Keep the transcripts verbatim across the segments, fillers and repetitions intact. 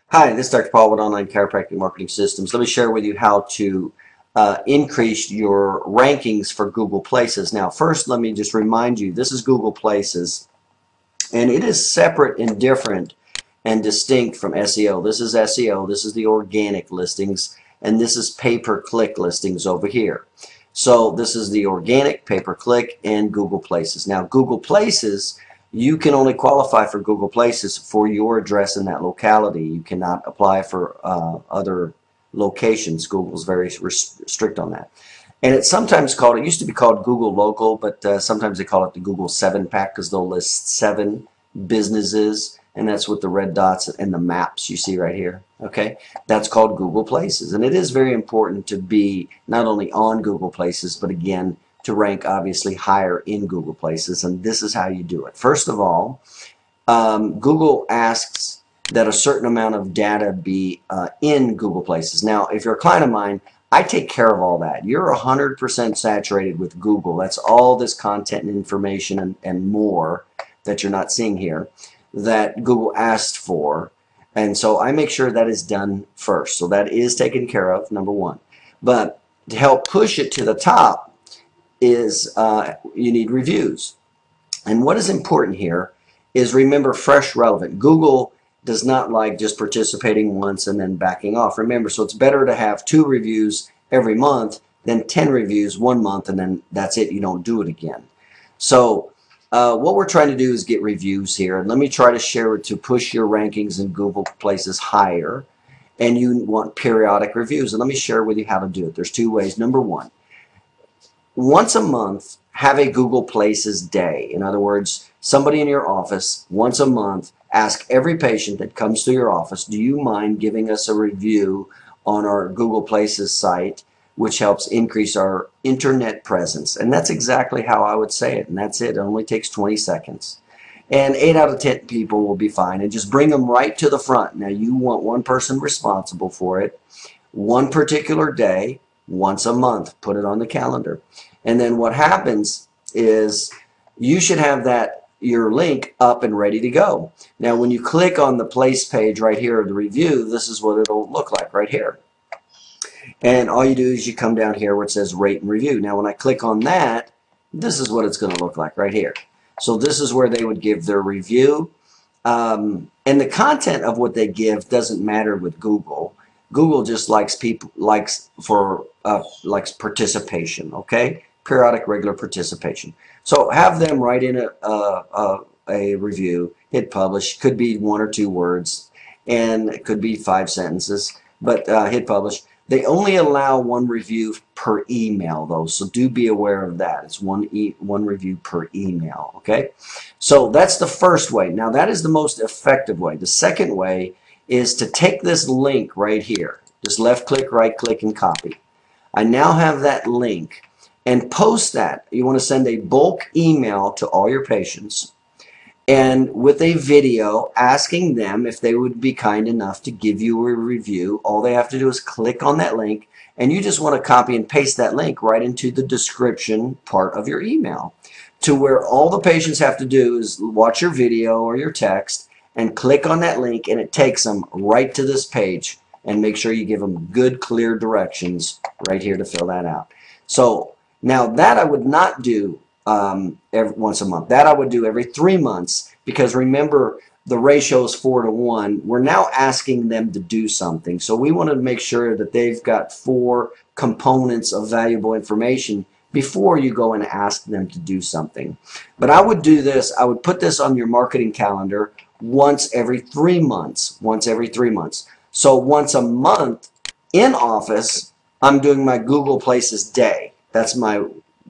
Hi, this is Doctor Paul with Online Chiropractic Marketing Systems. Let me share with you how to uh, increase your rankings for Google Places. Now, first, let me just remind you, this is Google Places, and it is separate and different and distinct from S E O. This is S E O, this is the organic listings, and this is pay-per-click listings over here. So this is the organic, pay-per-click, and Google Places. Now, Google Places, you can only qualify for Google Places for your address in that locality. You cannot apply for uh, other locations. Google's very strict on that. And it's sometimes called, it used to be called Google Local, but uh, sometimes they call it the Google seven pack because they'll list seven businesses, and that's with the red dots and the maps you see right here. Okay, that's called Google Places, and it is very important to be not only on Google Places, but again, to rank obviously higher in Google Places, and this is how you do it. First of all, um, Google asks that a certain amount of data be uh, in Google Places. Now, if you're a client of mine, I take care of all that. You're one hundred percent saturated with Google. That's all this content and information and, and more that you're not seeing here that Google asked for. And so I make sure that is done first. So that is taken care of, number one. But to help push it to the top is uh, you need reviews. And what is important here is remember fresh, relevant. Google does not like just participating once and then backing off. Remember, so it's better to have two reviews every month than ten reviews one month and then that's it, you don't do it again. So uh, what we're trying to do is get reviews here. And let me try to share it to push your rankings in Google Places higher. And you want periodic reviews. And let me share with you how to do it. There's two ways. Number one, once a month, have a Google Places day. In other words, somebody in your office, once a month, ask every patient that comes to your office, do you mind giving us a review on our Google Places site, which helps increase our internet presence. And that's exactly how I would say it, and that's it. It only takes twenty seconds. And eight out of ten people will be fine, and just bring them right to the front. Now, you want one person responsible for it, one particular day, once a month. Put it on the calendar. And then what happens is you should have that your link up and ready to go. Now when you click on the place page right here of the review, this is what it'll look like right here. And all you do is you come down here where it says rate and review. Now when I click on that, this is what it's going to look like right here. So this is where they would give their review. Um, and the content of what they give doesn't matter with Google. Google just likes people likes for uh, likes participation, okay? Periodic, regular participation. So have them write in a, a, a, a review, hit publish. Could be one or two words, and it could be five sentences, but uh, hit publish. They only allow one review per email, though, so do be aware of that. It's one e one review per email, okay? So that's the first way. Now that is the most effective way. The second way is to take this link right here. Just left click, right click, and copy. I now have that link and post that. You want to send a bulk email to all your patients and with a video asking them if they would be kind enough to give you a review. All they have to do is click on that link, and you just want to copy and paste that link right into the description part of your email, to where all the patients have to do is watch your video or your text and click on that link, and it takes them right to this page. And make sure you give them good, clear directions right here to fill that out. So now that I would not do um, every, once a month. That I would do every three months because remember the ratio is four to one. We're now asking them to do something. So we want to make sure that they've got four components of valuable information before you go and ask them to do something. But I would do this. I would put this on your marketing calendar once every three months. Once every three months. So once a month in office, I'm doing my Google Places day. That's my,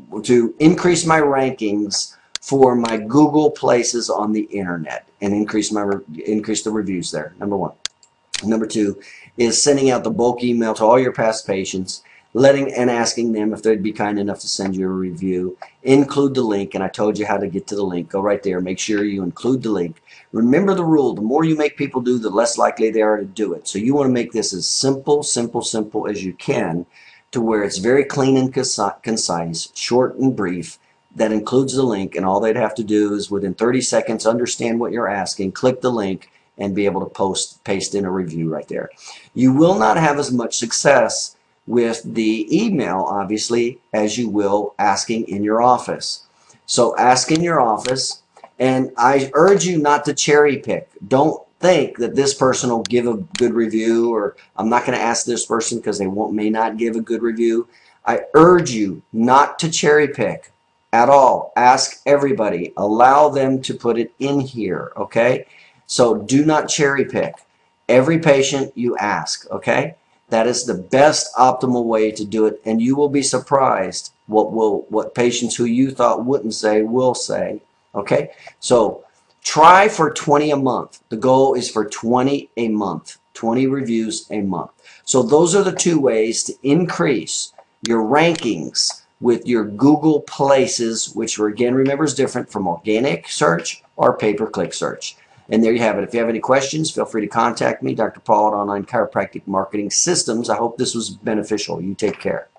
to increase my rankings for my Google Places on the internet and increase my, increase the reviews there, number one. Number two is sending out the bulk email to all your past patients, letting and asking them if they'd be kind enough to send you a review. Include the link, and I told you how to get to the link. Go right there. Make sure you include the link. Remember the rule, the more you make people do, the less likely they are to do it. So you want to make this as simple, simple, simple as you can, to where it's very clean and concise, short and brief, that includes the link, and all they'd have to do is within thirty seconds understand what you're asking, click the link, and be able to post, paste in a review right there. You will not have as much success with the email, obviously, as you will asking in your office. So ask in your office, and I urge you not to cherry pick. Don't think that this person will give a good review, or I'm not going to ask this person because they won't, may not give a good review. I urge you not to cherry pick at all. Ask everybody. Allow them to put it in here, okay? So do not cherry pick. Every patient you ask, okay? That is the best optimal way to do it, and you will be surprised what will what patients who you thought wouldn't say will say, okay? So try for twenty a month. The goal is for twenty a month, twenty reviews a month. So those are the two ways to increase your rankings with your Google Places, which again, remember, is different from organic search or pay-per-click search. And there you have it. If you have any questions, feel free to contact me, Doctor Paul at Online Chiropractic Marketing Systems. I hope this was beneficial. You take care.